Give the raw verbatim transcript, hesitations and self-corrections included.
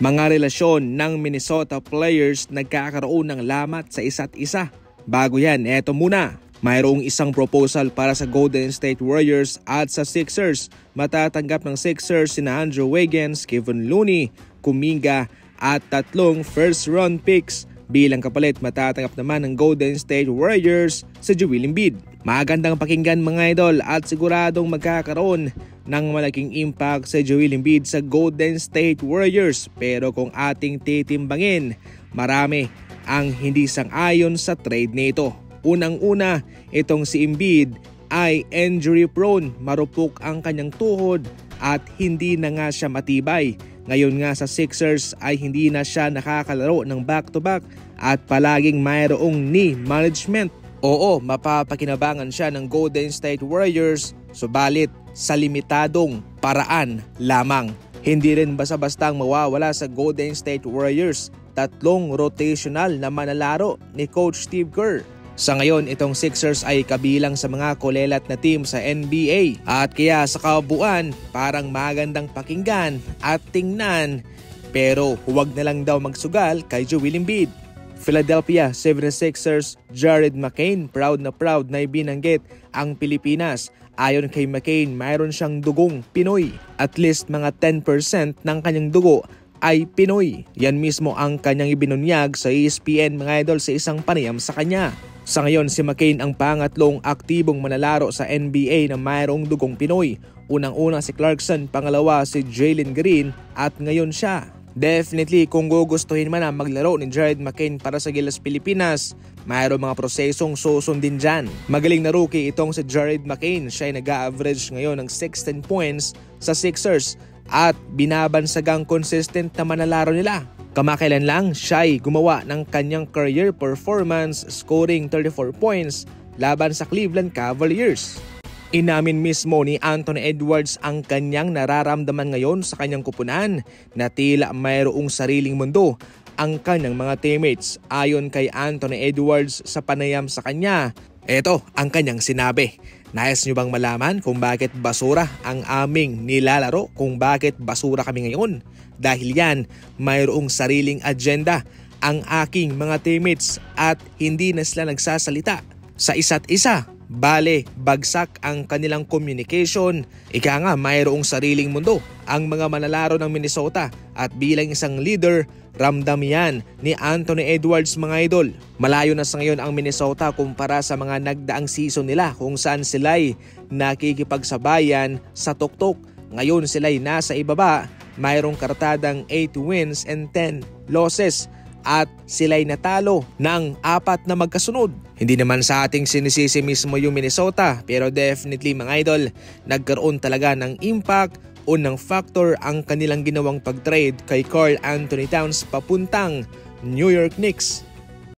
Mga relasyon ng Minnesota players nagkakaroon ng lamat sa isa't isa. Bago yan, eto muna. Mayroong isang proposal para sa Golden State Warriors at sa Sixers. Matatanggap ng Sixers sina Andrew Wiggins, Kevin Looney, Kuminga at tatlong first round picks. Bilang kapalit, matatanggap naman ng Golden State Warriors sa Joel Embiid. Magandang pakinggan mga idol at siguradong magkakaroon ng malaking impact sa Joel Embiid sa Golden State Warriors. Pero kung ating titimbangin, marami ang hindi sang-ayon sa trade nito. Unang-una, itong si Embiid ay injury prone, marupok ang kanyang tuhod at hindi na nga siya matibay. Ngayon nga sa Sixers ay hindi na siya nakakalaro ng back-to-back at palaging mayroong knee management. Oo, mapapakinabangan siya ng Golden State Warriors, subalit sa limitadong paraan lamang. Hindi rin basta-bastang mawawala sa Golden State Warriors tatlong rotational na manlalaro ni Coach Steve Kerr. Sa ngayon, itong Sixers ay kabilang sa mga kulelat na team sa N B A at kaya sa kabuuan parang magandang pakinggan at tingnan, pero huwag na lang daw magsugal kay Joel Embiid. Philadelphia seventy-sixers Jared McCain proud na proud na ibinanggit ang Pilipinas. Ayon kay McCain, mayroon siyang dugong Pinoy. At least mga ten percent ng kanyang dugo ay Pinoy. Yan mismo ang kanyang ibinunyag sa E S P N mga idol sa isang panayam sa kanya. Sa ngayon, si McCain ang pangatlong aktibong manlalaro sa N B A na mayroong dugong Pinoy. Unang-una si Clarkson, pangalawa si Jalen Green at ngayon siya. Definitely kung gugustuhin man na maglaro ni Jared McCain para sa Gilas Pilipinas, mayroong mga prosesong susundin dyan. Magaling na rookie itong si Jared McCain. Siya ay nag-average ngayon ng sixteen points sa Sixers at binabansagang consistent na manlalaro nila. Kamakailan lang siya ay gumawa ng kanyang career performance, scoring thirty-four points laban sa Cleveland Cavaliers. Inamin mismo ni Anthony Edwards ang kanyang nararamdaman ngayon sa kanyang kupunan na tila mayroong sariling mundo ang kanyang mga teammates. Ayon kay Anthony Edwards sa panayam sa kanya, eto ang kanyang sinabi. Nais nyo bang malaman kung bakit basura ang aming nilalaro, kung bakit basura kami ngayon? Dahil yan, mayroong sariling agenda ang aking mga teammates at hindi na sila nagsasalita sa isa't isa. Bale, bagsak ang kanilang communication. Ika nga, mayroong sariling mundo ang mga manlalaro ng Minnesota at bilang isang leader, ramdam yan ni Anthony Edwards mga idol. Malayo na sa ngayon ang Minnesota kumpara sa mga nagdaang season nila kung saan sila'y nakikipagsabayan sa tuktok. Ngayon sila'y nasa ibaba, mayroong kartadang eight wins and ten losses at sila'y natalo ng apat na magkasunod. Hindi naman sa ating sinisisi mismo yung Minnesota, pero definitely mga idol, nagkaroon talaga ng impact o ng factor ang kanilang ginawang pag-trade kay Karl Anthony Towns papuntang New York Knicks.